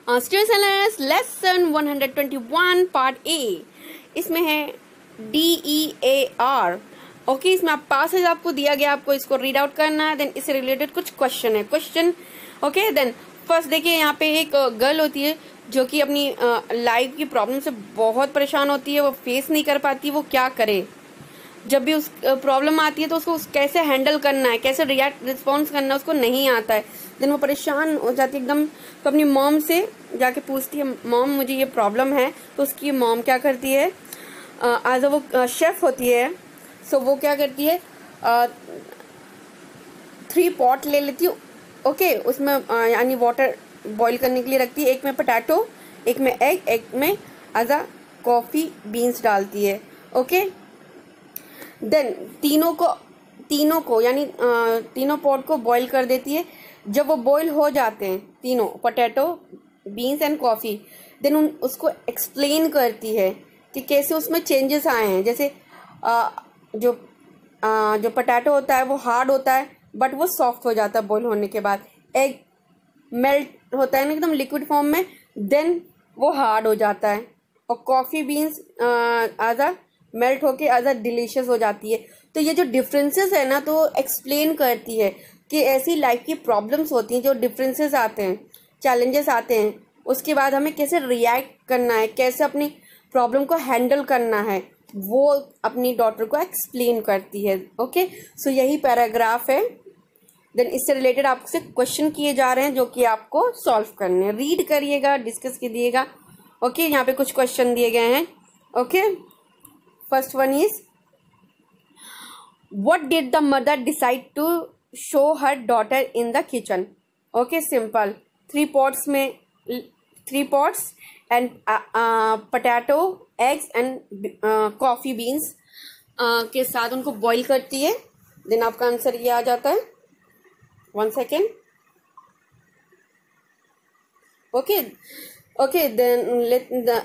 Students and learners lesson 121 part A, इसमें है DEAR। Okay, इसमें आप पासेज आपको दिया गया, आपको इसको रीड आउट करना है। देन इससे रिलेटेड कुछ क्वेश्चन है। क्वेश्चन ओके, देन फर्स्ट देखिए, यहाँ पे एक गर्ल होती है जो कि अपनी लाइफ की प्रॉब्लम से बहुत परेशान होती है, वो फेस नहीं कर पाती, वो क्या करे। जब भी उस प्रॉब्लम आती है तो उसको कैसे हैंडल करना है, कैसे रिस्पॉन्स करना है, उसको नहीं आता है। देन वो परेशान हो जाती है एकदम, तो अपनी मॉम से जाके पूछती है, मॉम मुझे ये प्रॉब्लम है। तो उसकी मॉम क्या करती है, एज वो शेफ होती है, सो वो क्या करती है, 3 पॉट ले लेती है। ओके, उसमें यानी वाटर बॉईल करने के लिए रखती है। एक में पोटैटो, एक में एग, एक में एज अ कॉफ़ी बीन्स डालती है। ओके, देन तीनों को यानी तीनों पॉट को बॉईल कर देती है। जब वो बॉईल हो जाते हैं तीनों, potato, beans and coffee, then उसको एक्सप्लेन करती है कि कैसे उसमें चेंजेस आए हैं। जैसे जो पोटैटो होता है वो हार्ड होता है, बट वो सॉफ्ट हो जाता है बॉईल होने के बाद। एग मेल्ट होता है ना एकदम लिक्विड फॉर्म में, देन वो हार्ड हो जाता है। और coffee beans as a melt होके एज अ डिलीशियस हो जाती है। तो ये जो डिफरेंसेस है ना, तो एक्सप्लेन करती है कि ऐसी लाइफ की प्रॉब्लम्स होती हैं, जो डिफरेंसेस आते हैं, चैलेंजेस आते हैं, उसके बाद हमें कैसे रिएक्ट करना है, कैसे अपनी प्रॉब्लम को हैंडल करना है, वो अपनी डॉटर को एक्सप्लेन करती है। ओके, सो यही पैराग्राफ है। देन इससे रिलेटेड आपसे क्वेश्चन किए जा रहे हैं जो कि आपको सॉल्व करने हैं। रीड करिएगा, डिस्कस कीजिएगा। ओके, यहाँ पे कुछ क्वेश्चन दिए गए हैं। Okay, first one is, what did the mother decide to show her daughter in the kitchen? Okay, simple. 3 pots में 3 pots and potato, eggs and coffee beans के साथ उनको बॉईल करती है। देन आपका आंसर ये आ जाता है। 1 second. Okay, then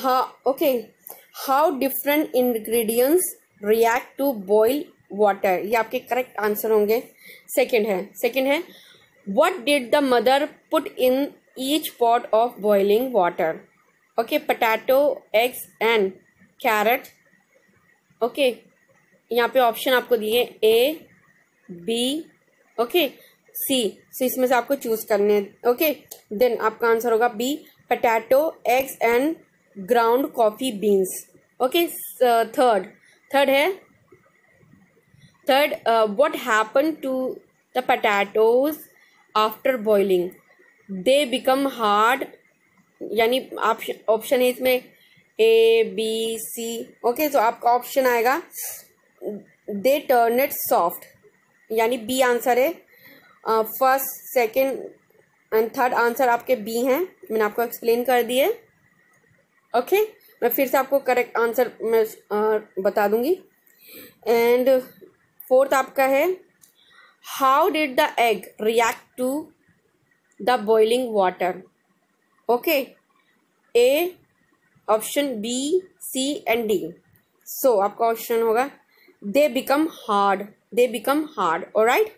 how different ingredients react to boil water, ये आपके करेक्ट आंसर होंगे। सेकंड है what did the mother put in each pot of boiling water? Okay, potato, eggs and carrot. Okay, यहाँ पे option आपको दिए ए, B, okay, सी। सो इसमें से आपको चूज करने हैं। ओके, देन आपका आंसर होगा B, potato, eggs and ground coffee beans. Okay, third, what happened to the potatoes after boiling? They become hard, यानी आप ऑप्शन है इसमें ए, बी, सी। ओके, तो आपका ऑप्शन आएगा they turn it soft, यानी बी आंसर है। First, second and third answer आपके बी हैं, मैंने आपको एक्सप्लेन कर दिए। ओके, मैं फिर से आपको करेक्ट आंसर मैं बता दूंगी। एंड फोर्थ आपका है, how did the egg react to the boiling water? Okay, A, option B, C and D. So आपका ऑप्शन होगा they become hard. Alright.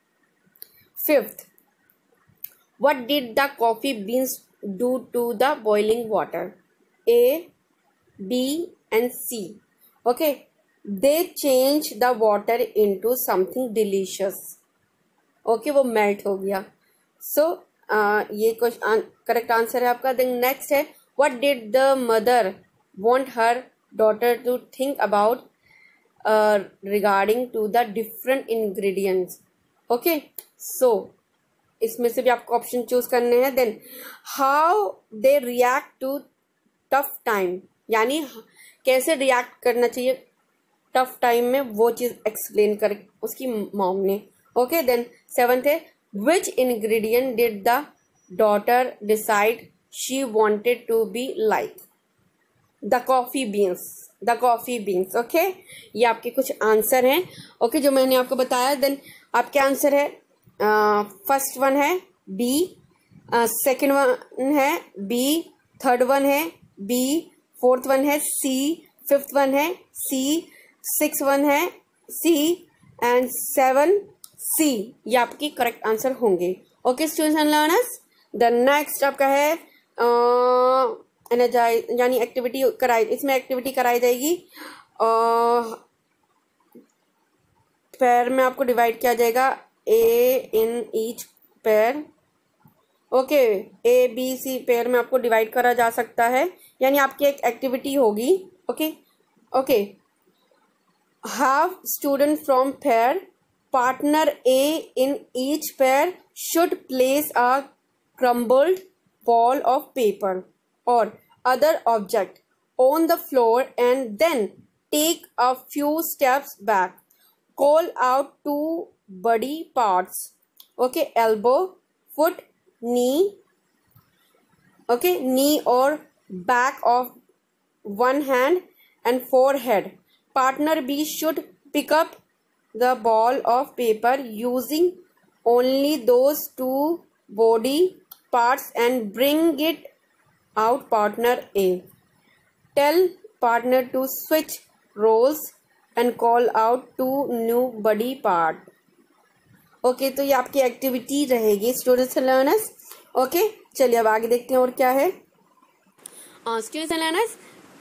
Fifth, what did the coffee beans do to the boiling water? A, B and C. Okay, they change the water into something delicious. Okay, वो melt हो गया। So ये correct answer है आपका। Then next है, what did the mother want her daughter to think about regarding to the different ingredients? Okay, so इसमें से भी आपको ऑप्शन चूज करने हैं। Then how they react to tough time, यानी कैसे रिएक्ट करना चाहिए टफ टाइम में, वो चीज एक्सप्लेन कर उसकी मॉम ने। ओके, देन सेवंथ है, which ingredient did the daughter decide she wanted to be like? The coffee beans. Okay, ये आपके कुछ आंसर हैं। ओके, जो मैंने आपको बताया। देन आपके आंसर है, फर्स्ट वन है बी, सेकंड वन है बी, थर्ड वन है बी, फोर्थ वन है सी, फिफ्थ वन है सी, 6 वन है सी एंड 7 सी। ये आपकी करेक्ट आंसर होंगे। Okay students and learners, the next आपका है एनर्जाइज यानी एक्टिविटी कराई, इसमें एक्टिविटी कराई जाएगी। पेयर में आपको डिवाइड किया जाएगा, A in each pair. Okay, A B C pair में आपको डिवाइड करा जा सकता है, यानी आपकी एक एक्टिविटी होगी। Okay okay, have student from pair, partner A in each pair should place a crumbled ball of paper or other object on the floor and then take a few steps back. Call out two body parts. Okay, elbow, foot, knee. Okay, knee or back of one hand and forehead. Partner B should pick up the ball of paper using only those two body parts and bring it out partner A. Tell partner to switch roles and call out two new body part. Okay, तो ये आपकी activity रहेगी students and learners. Okay, चलिए अब आगे देखते हैं और क्या है। स्टूडेंट्स एंड लर्नर्स,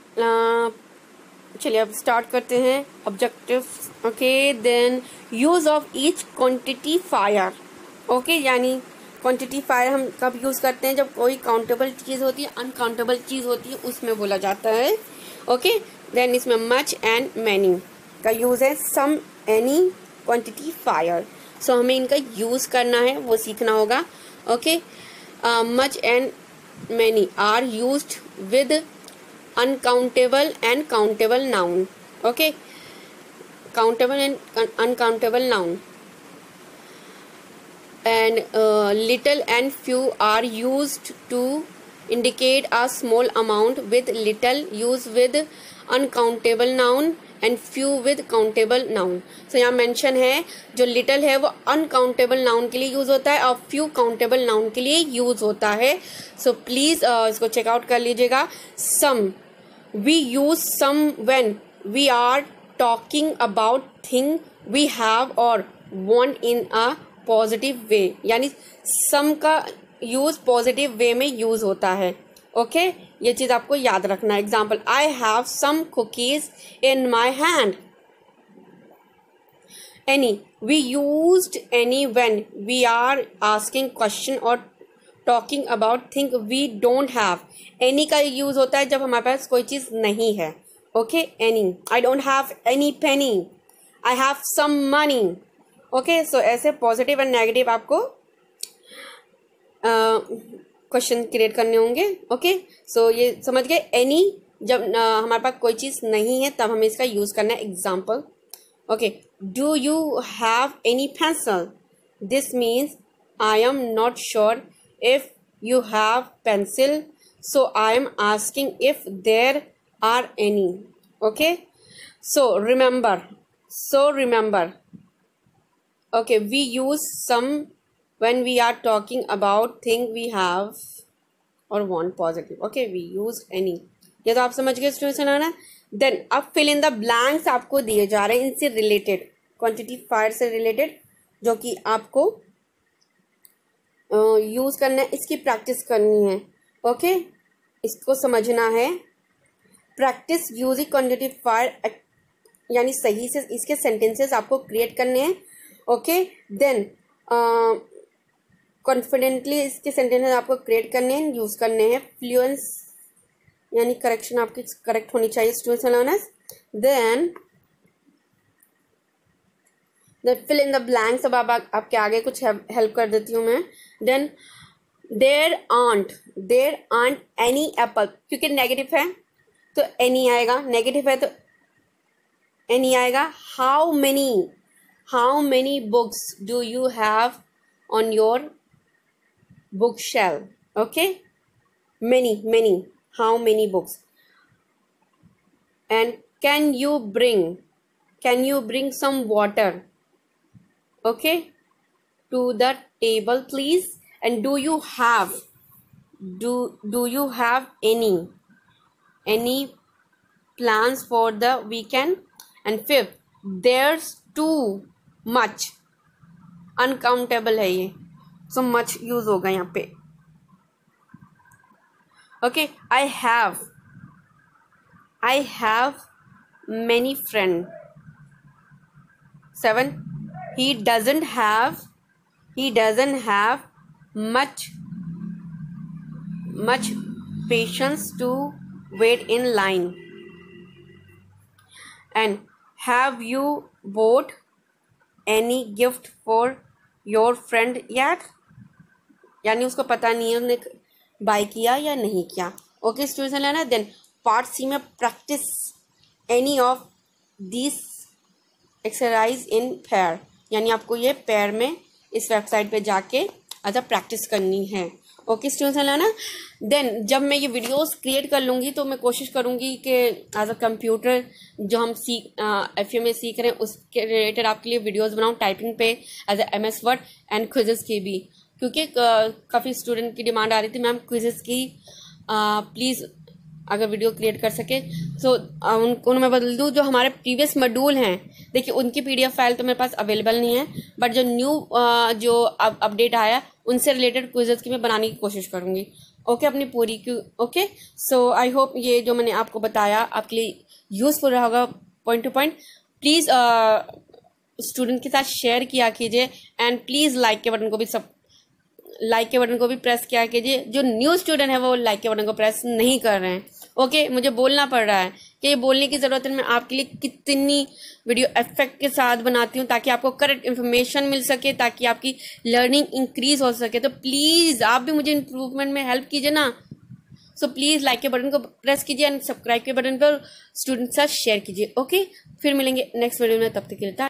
चलिए अब स्टार्ट करते हैं objectives. Okay, then use of each quantifier. Okay, यानी क्वांटिटीफायर हम कब यूज़ करते हैं, जब कोई काउंटेबल चीज़ होती है, अनकाउंटेबल चीज़ होती है, उसमें बोला जाता है। ओके, देन इसमें मच एंड मैनी का यूज़ है, सम, एनी, क्वांटिटीफायर। सो हमें इनका यूज़ करना है, वो सीखना होगा। Okay, much and many are used with uncountable and countable noun. Okay, countable and uncountable noun. And little and few are used to indicate a small amount, with little used with uncountable noun and few with countable noun. So यहाँ mention है, जो little है वो uncountable noun के लिए use होता है और few countable noun के लिए यूज होता है। So please इसको चेकआउट कर लीजिएगा। Some, we use some when we are talking about thing we have or want in a positive way, यानी सम का यूज पॉजिटिव वे में यूज होता है। ओके, ये चीज आपको याद रखना है। Example, I have some cookies in my hand. Any, we used any when we are asking question और talking about thing we don't have. Any का यूज होता है जब हमारे पास कोई चीज नहीं है। Okay, any, I don't have any penny, I have some money. Okay, so ऐसे पॉजिटिव एंड नेगेटिव आपको क्वेश्चन क्रिएट करने होंगे। ओके, सो ये समझ गए। एनी, जब हमारे पास कोई चीज़ नहीं है तब हमें इसका यूज़ करना है। Example, okay, do you have any pencil, this means I am not sure if you have pencil, so I am asking if there are any. Okay, so remember, okay, we use some when we are talking about thing we have or want positive. Okay, we use any, ये तो आप समझ गए students ना। Then अब fill in the blanks आपको दिए जा रहे हैं इनसे रिलेटेड, क्वांटिटीफायर से रिलेटेड, जो कि आपको यूज करना है, इसकी प्रैक्टिस करनी है। ओके, इसको समझना है। प्रैक्टिस यूजिंग क्वांटिटीफायर, यानी सही से इसके सेंटेंसेस आपको क्रिएट करने हैं। ओके, देन कॉन्फिडेंटली इसके सेंटेंसेस आपको क्रिएट करने हैं, यूज करने हैं। फ्लुएंस यानी करेक्शन आपकी करेक्ट होनी चाहिए students and learners. Then fill in the blanks, अब आपके आगे कुछ हेल्प कर देती हूँ मैं। Then there aren't any apple, क्योंकि नेगेटिव है तो एनी आएगा, नेगेटिव है तो एनी आएगा। How many books do you have on your bookshelf? Okay, many. How many books? And can you bring some water, okay, to the table please? And do you have any plans for the weekend? And fifth, there's too much, uncountable है ये, so much use होगा यहाँ पे। Okay, I have many friends. 7. He doesn't have much patience to wait in line. And have you bought any gift for your friend yet? यानी उसको पता नहीं है उसने बाय किया या नहीं किया. ओके स्टूडेंट्स, लेना. देन पार्ट सी में practice any of this exercise in pair, यानी आपको ये पेयर में इस वेबसाइट पे जाके एज अ प्रैक्टिस करनी है. ओके स्टूडेंट्स, है ना. देन जब मैं ये वीडियोस क्रिएट कर लूँगी तो मैं कोशिश करूँगी कि एज अ कंप्यूटर जो हम FA में सीख रहे हैं उसके रिलेटेड आपके लिए वीडियोस बनाऊँ टाइपिंग पे as a MS Word and quizzes की भी, क्योंकि काफ़ी स्टूडेंट की डिमांड आ रही थी मैम क्विजेस की प्लीज़ अगर वीडियो क्रिएट कर सके. सो उनको मैं बदल दूँ. जो हमारे प्रीवियस मॉड्यूल हैं, देखिए उनकी PDF फाइल तो मेरे पास अवेलेबल नहीं है, बट जो न्यू जो अपडेट आया उनसे रिलेटेड क्विजेस की मैं बनाने की कोशिश करूँगी. ओके, अपनी पूरी की. ओके, सो आई होप ये जो मैंने आपको बताया आपके लिए यूज़फुल रहा होगा point two point. Please student के साथ शेयर किया कीजिए एंड प्लीज़ लाइक के बटन को भी प्रेस किया कीजिए. जो न्यू स्टूडेंट है वो लाइक के बटन को प्रेस नहीं कर रहे हैं. ओके, मुझे बोलना पड़ रहा है कि ये बोलने की ज़रूरत है मैं आपके लिए कितनी वीडियो इफेक्ट के साथ बनाती हूँ ताकि आपको करेक्ट इन्फॉर्मेशन मिल सके, ताकि आपकी लर्निंग इंक्रीज हो सके. तो प्लीज़ आप भी मुझे इम्प्रूवमेंट में हेल्प कीजिए ना. सो प्लीज़ लाइक के बटन को प्रेस कीजिए एंड सब्सक्राइब के बटन पर स्टूडेंट के साथ शेयर कीजिए. ओके, फिर मिलेंगे नेक्स्ट वीडियो में. तब तक के लिए